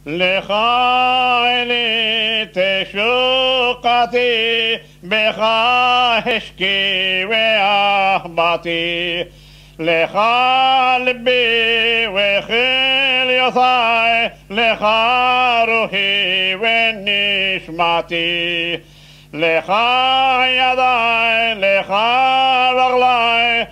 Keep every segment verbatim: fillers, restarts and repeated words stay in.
לך אלי תשוקתי, בך השקי ואחבתי. לך ליבי וכליותי, לך רוחי ונשמתי. לך ידי, לך רגלי,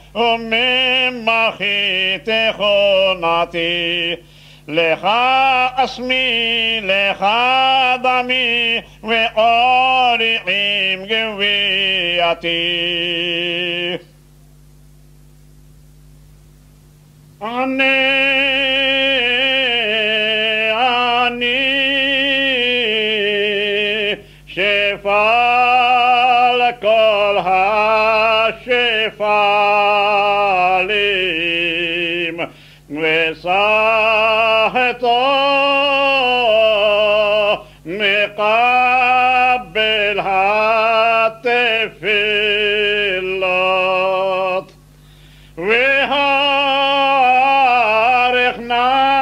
וממחי תכונתי. לך אסמי, לך דמי, ואורי עם גווייתי. אני, אני, שפע לכל השפלים, וסחתו מקבל התפילות. והארך נא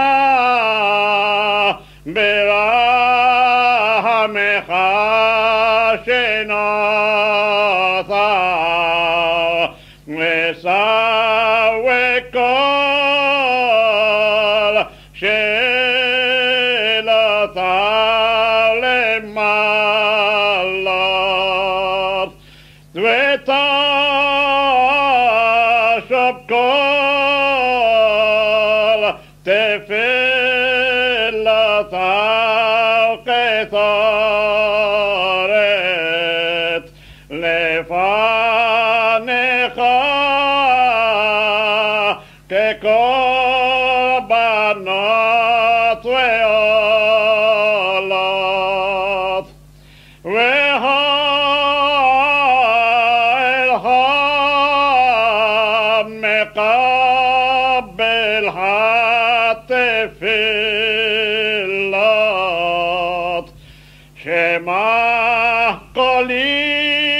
ברחמך שנותן, וסווה כל שאלותיו למעלות, ותשוב כל תפילותיו כתורת לפניך, כקורבנות ועולות. והאלך מקבל התפילות, שמע קולי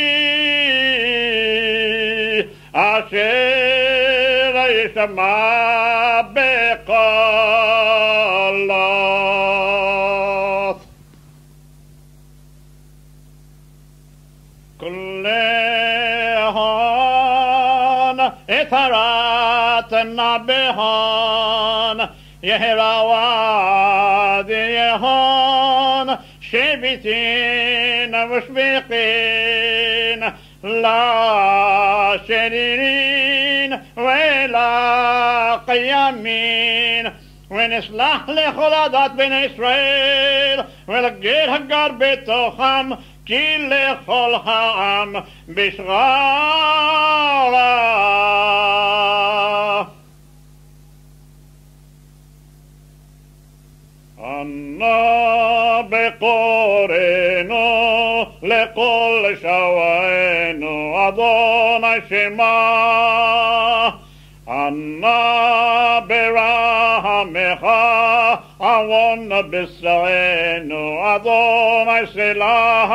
אשר ישמע בקולות. כלהון אתרת נבהון, יהרווד יהון, שביתין ושביחין, לשרירין ולקיימין, ונסלח לכל עדת בני ישראל, ולגר הגר בתוכם, כי לכל העם בשררה. אנא בקורנו לכל שואנו, אדוני שמע. אנא ברחמך עוון בשרנו, אדוני סלח.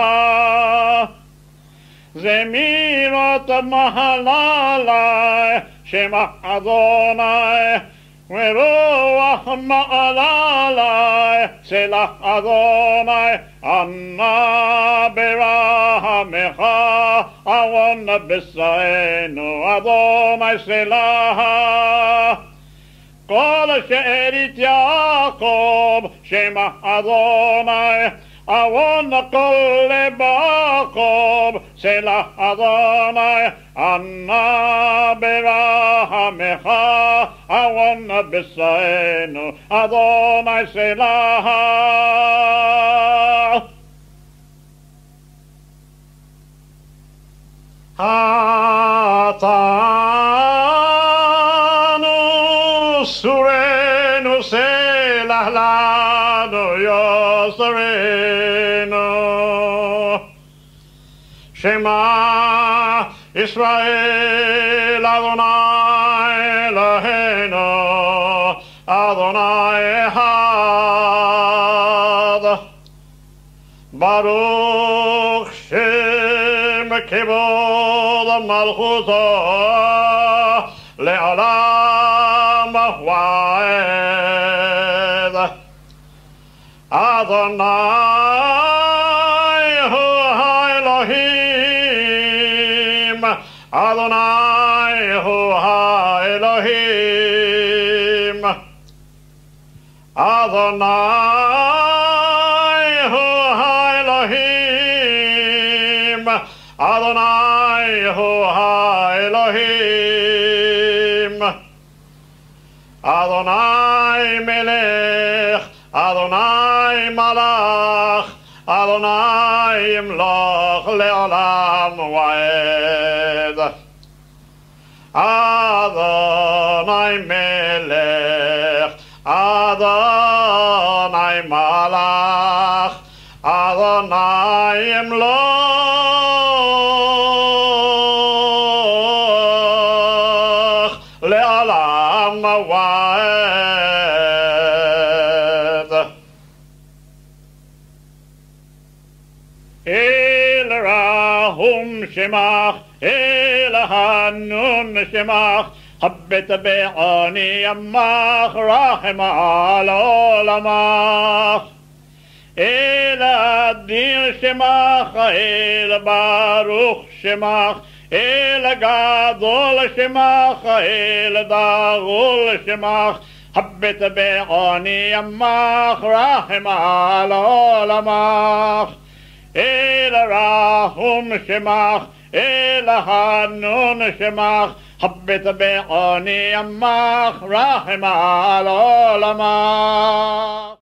זמירות מהללי, שמע אדוני, ורוח מעללי, סלח אדוני. אנא ברחמך עוון בשרנו, אדוני סלח. כל שארית יעקב, שמע אדוני, עוון כל לבקוב, סלח אדוני. אנא ברחמך עוון בשרנו, אדוני סלח. חטאנו סורנו, סלח לנו יוסרנו. שמע ישראל אדוני אלוהינו, אדוני אחד. ברוך שם כבוד מלכותו לעולם ועד. Adonai hu ha-Elohim, Adonai hu ha-Elohim, Adonai hu ha-Elohim, Adonai hu ha-Elohim, Adonai melech, Adonai malach, Adonai yimloch le'olam va'ed. Adonai melech, Adonai malach, Adonai yimloch le'olam va'ed. El Rahum Shemach, El Hanun Shemach, Habet Be'ani Yamach, Rachem al Olamach. El Adir Shemach, El Baruch Shemach, El Gadol Shemach, El Dagul Shemach, Habet Be'ani Yamach, Rachem al Olamach. El Rahum Shemach, El Hanun Shemach, Habet Be'ani Yamach, Rachem al Olamach.